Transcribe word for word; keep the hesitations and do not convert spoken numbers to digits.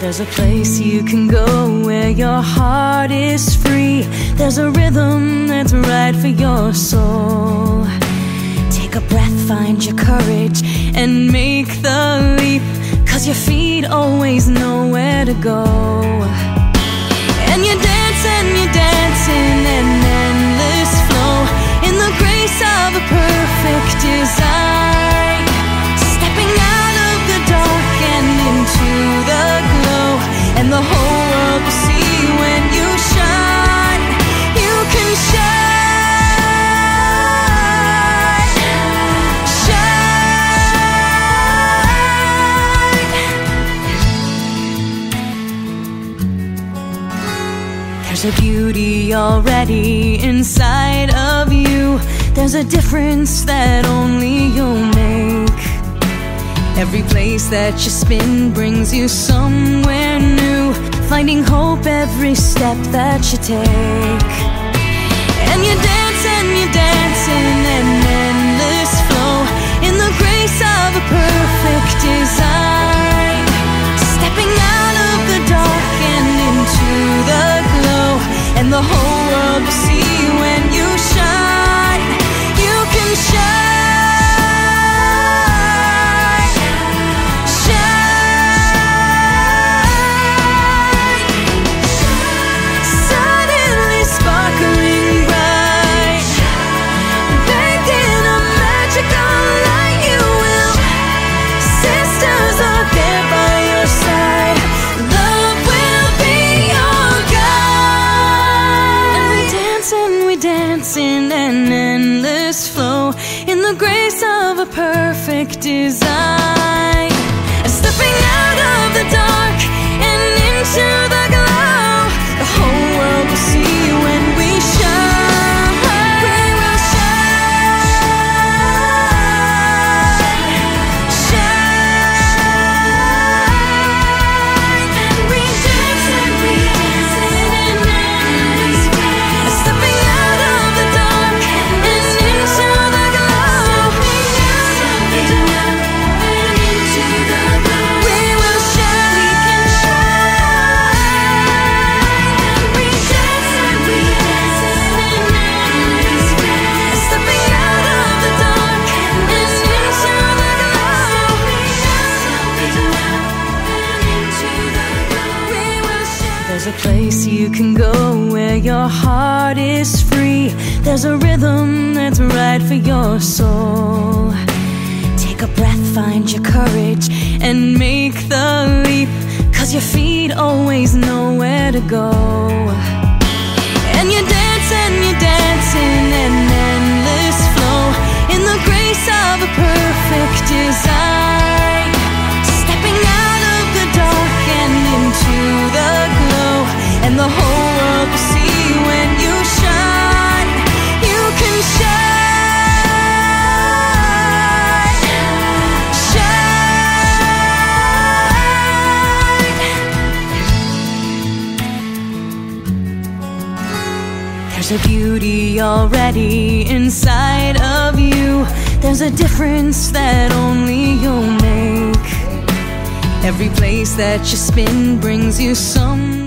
There's a place you can go where your heart is free. There's a rhythm that's right for your soul. Take a breath, find your courage, and make the leap, 'cause your feet always know where to go. And you dance and you dance in an endless flow, in the grace of a perfect design, stepping out of the dark and into the glow. And the whole world will see when you shine. You can shine, shine. There's a beauty already inside of you. There's a difference that only you'll make. Every place that you spin brings you somewhere new, finding hope every step that you take. And you dance and you dance in an endless flow, in the grace of a perfect design, stepping out of the dark and into the glow. And the whole world will see when you shine. You can shine. In an endless flow, in the grace of a perfect design, stepping out of the dark and into the glow. The whole world will see when we shine. We will shine, shine. And we dance and we dance in an endless flow, stepping out of the dark and into the glow. We will shine, we dance and we dance in an endless flow, stepping out of the dark and into the glow. We will shine. There's a place you can go where your heart is free. There's a rhythm that's right for your soul. Take a breath, find your courage, and make the leap, 'cause your feet always know where to go. And you dance and you dance in an endless flow, in the grace of a perfect design, stepping out of the dark and into the glow. And the whole world will see when you shine. You can shine, shine. There's a beauty already inside of you. There's a difference that only you'll make. Every place that you spin brings you some